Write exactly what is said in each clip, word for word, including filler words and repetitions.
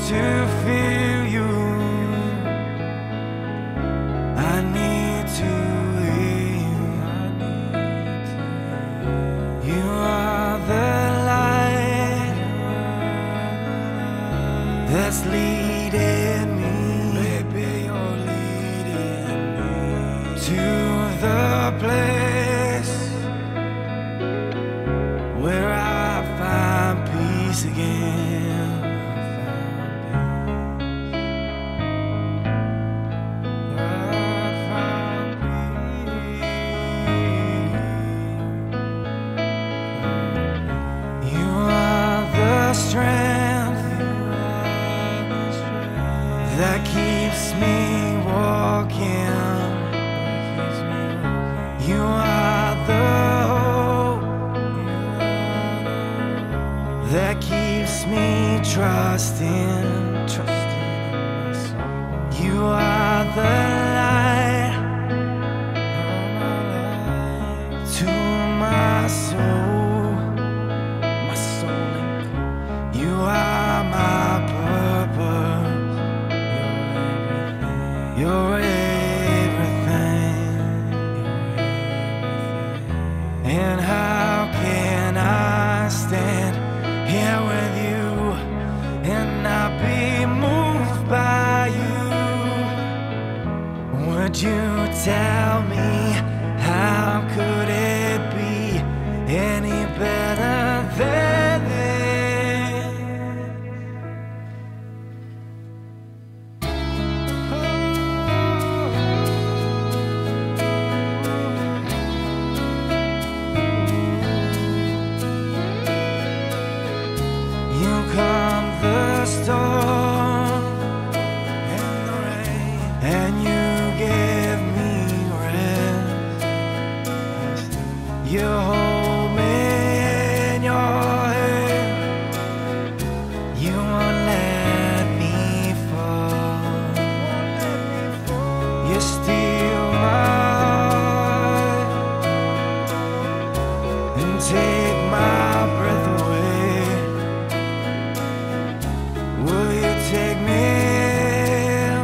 to feel you. I need to hear you. You are the light that's leading me. Baby, you're leading me to the place where I find peace again. I find peace. You are the strength that keeps me walking. You are the hope that keeps me trusting. You are the light to my soul. My soul. You are my purpose. You're everything. And how can I stand here with you and not be moved by you? Would you tell me, how could it be any better than this? You calm the storm and the rain, and you give me rest. You hold me in your hand. You won't let me fall. You steal my heart and take my breath away. Will you take me in?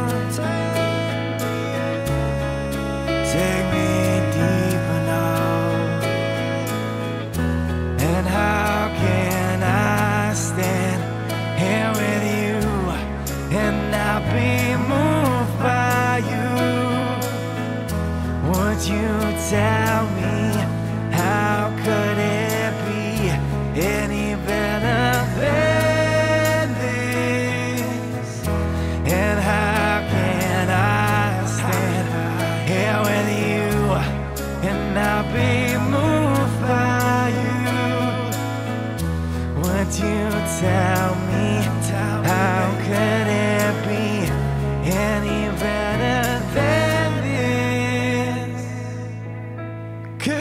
Take me deeper now. And how can I stand here with you and not be moved by you? Would you tell me, how could it be any better than this? And how can I stand here with you and not be moved by you? Would you tell me, how could it be any better than this?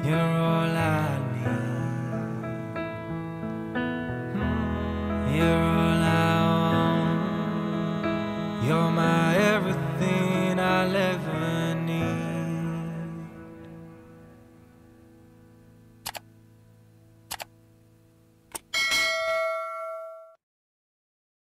You're all I need. You're